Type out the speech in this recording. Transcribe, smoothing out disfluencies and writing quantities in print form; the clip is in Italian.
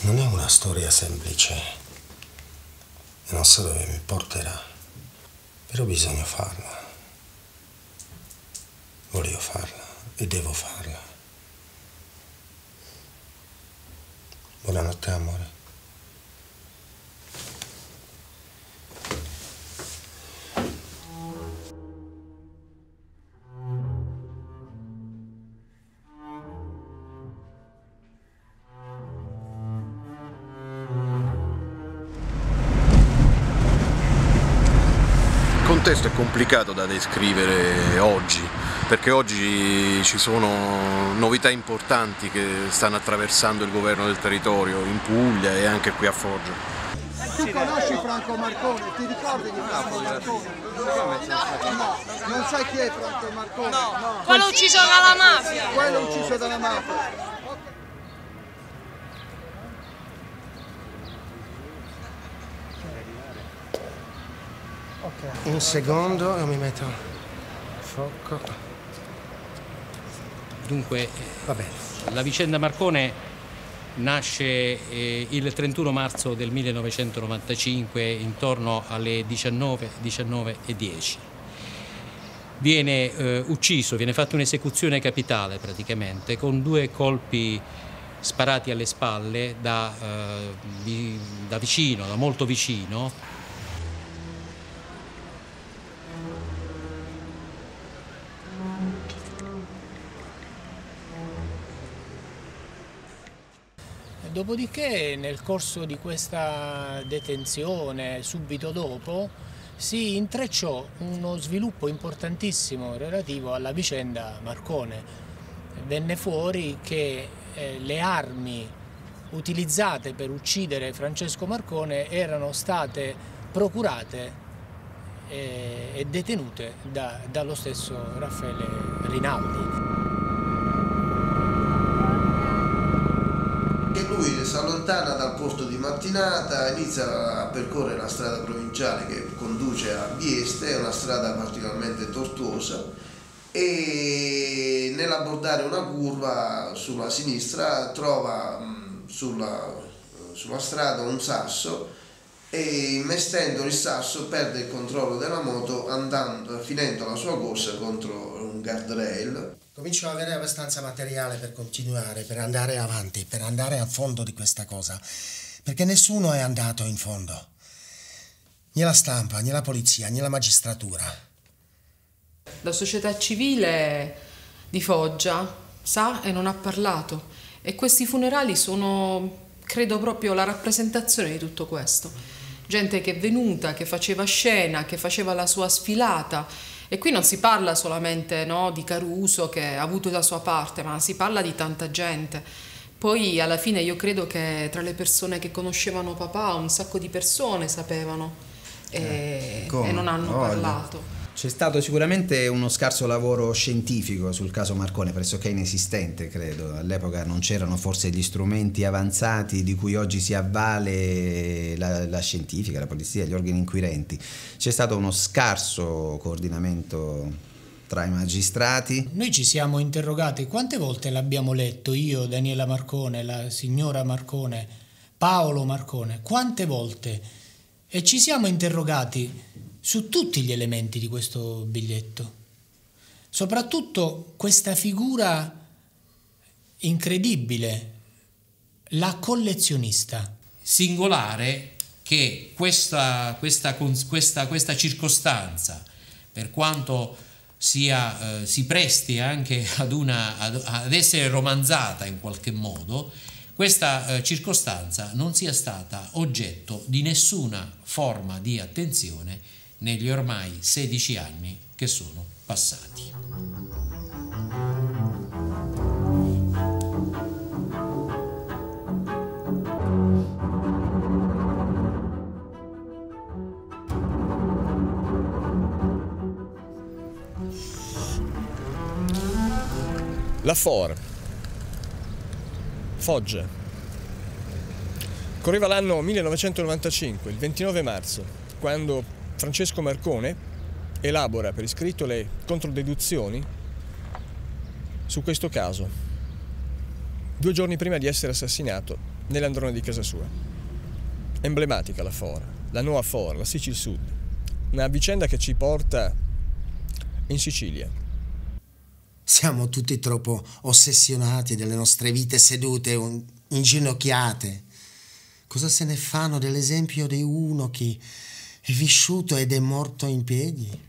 Non è una storia semplice e non so dove mi porterà, però bisogna farla. Voglio farla e devo farla. Buonanotte, amore. Il contesto è complicato da descrivere oggi, perché oggi ci sono novità importanti che stanno attraversando il governo del territorio in Puglia e anche qui a Foggia. Tu conosci Franco Marcone? Ti ricordi di Franco Marcone? No, non sai chi è Franco Marcone? No. Quello ucciso dalla mafia. Quello ucciso dalla mafia. Un secondo e mi metto fuoco. Dunque, Va bene. la vicenda Marcone nasce il 31 marzo del 1995 intorno alle 19:10. Viene ucciso, viene fatta un'esecuzione capitale praticamente, con 2 colpi sparati alle spalle da vicino, da molto vicino. Dopodiché nel corso di questa detenzione, subito dopo, si intrecciò uno sviluppo importantissimo relativo alla vicenda Marcone. Venne fuori che le armi utilizzate per uccidere Francesco Marcone erano state procurate e detenute dallo stesso Raffaele Rinaldi. Lui si allontana dal posto di mattinata, inizia a percorrere la strada provinciale che conduce a Vieste, è una strada particolarmente tortuosa, e nell'abbordare una curva sulla sinistra trova sulla strada un sasso e, investendo il sasso, perde il controllo della moto finendo la sua corsa contro un guardrail. Comincio ad avere abbastanza materiale per continuare, per andare avanti, per andare a fondo di questa cosa, perché nessuno è andato in fondo. Né la stampa, né la polizia, né la magistratura. La società civile di Foggia sa e non ha parlato, e questi funerali sono, credo, proprio la rappresentazione di tutto questo. Gente che è venuta, che faceva scena, che faceva la sua sfilata. E qui non si parla solamente, no, di Caruso che ha avuto la sua parte, ma si parla di tanta gente. Poi alla fine io credo che tra le persone che conoscevano papà un sacco di persone sapevano e non hanno parlato. C'è stato sicuramente uno scarso lavoro scientifico sul caso Marcone, pressoché inesistente, credo. All'epoca non c'erano forse gli strumenti avanzati di cui oggi si avvale la scientifica, la polizia, gli organi inquirenti. C'è stato uno scarso coordinamento tra i magistrati. Noi ci siamo interrogati quante volte l'abbiamo letto, io, Daniela Marcone, la signora Marcone, Paolo Marcone, quante volte? E ci siamo interrogati su tutti gli elementi di questo biglietto, soprattutto questa figura incredibile, la collezionista. Singolare che questa circostanza, per quanto si presti anche ad essere romanzata in qualche modo, questa circostanza non sia stata oggetto di nessuna forma di attenzione negli ormai 16 anni che sono passati. La FOR, Foggia. Correva l'anno 1995, il 29 marzo, quando Francesco Marcone elabora per iscritto le controdeduzioni su questo caso. 2 giorni prima di essere assassinato nell'androne di casa sua. Emblematica la Fora, la nuova Fora, la Sicil Sud. Una vicenda che ci porta in Sicilia. Siamo tutti troppo ossessionati delle nostre vite sedute, inginocchiate. Cosa se ne fanno dell'esempio di uno che è vissuto ed è morto in piedi?